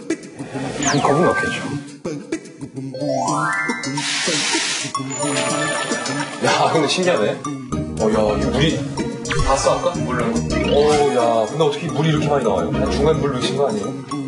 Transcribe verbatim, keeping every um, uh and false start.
한 컵은 넣겠죠. 야, 근데 신기하네. 어, 야, 이 물이 봤어 아까? 물 넣은 거? 어, 야, 근데 어떻게 물이 이렇게 많이 나와요? 그냥 중간 물 넣으신 거 아니에요?